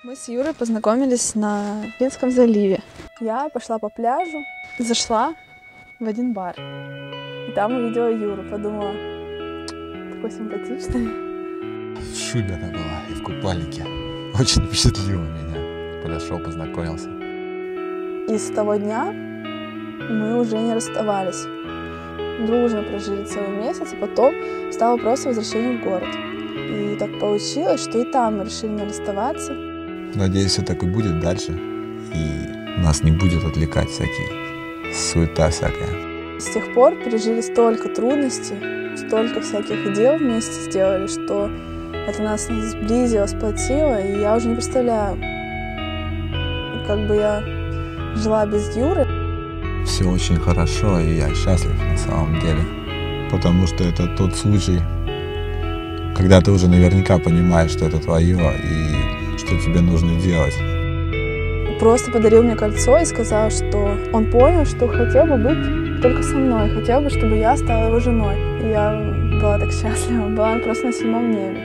Мы с Юрой познакомились на Финском заливе. Я пошла по пляжу, зашла в один бар. И там увидела Юру, подумала, такой симпатичный. В шубе она была и в купальнике. Очень впечатлила меня. Подошел, познакомился. И с того дня мы уже не расставались. Дружно прожили целый месяц, а потом встал вопрос о возвращении в город. И так получилось, что и там мы решили не расставаться. Надеюсь, все так и будет дальше. И нас не будет отвлекать всякие суета всякая. С тех пор пережили столько трудностей, столько всяких дел вместе сделали, что это нас сблизило, сплотило, и я уже не представляю, как бы я жила без Юры. Все очень хорошо, и я счастлив на самом деле. Потому что это тот случай, когда ты уже наверняка понимаешь, что это твое, и что тебе нужно делать. Просто подарил мне кольцо и сказал, что он понял, что хотел бы быть только со мной, хотел бы, чтобы я стала его женой. И я была так счастлива, была просто на 7-м небе.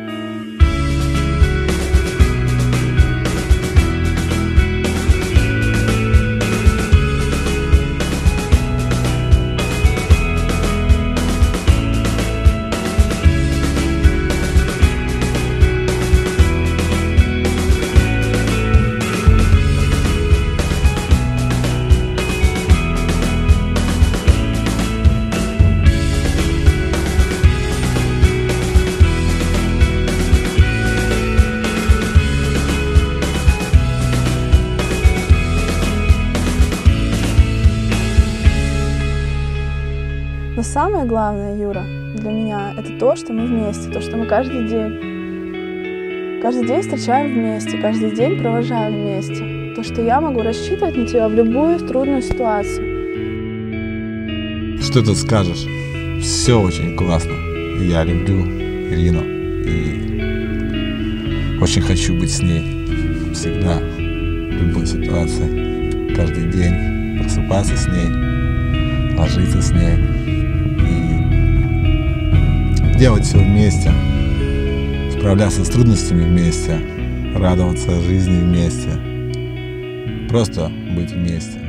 Но самое главное, Юра, для меня, это то, что мы вместе, то, что мы каждый день встречаем вместе, каждый день провожаем вместе. То, что я могу рассчитывать на тебя в любую трудную ситуацию. Что ты скажешь? Все очень классно. Я люблю Ирину и очень хочу быть с ней всегда, в любой ситуации, каждый день, просыпаться с ней, ложиться с ней. Делать все вместе, справляться с трудностями вместе, радоваться жизни вместе, просто быть вместе.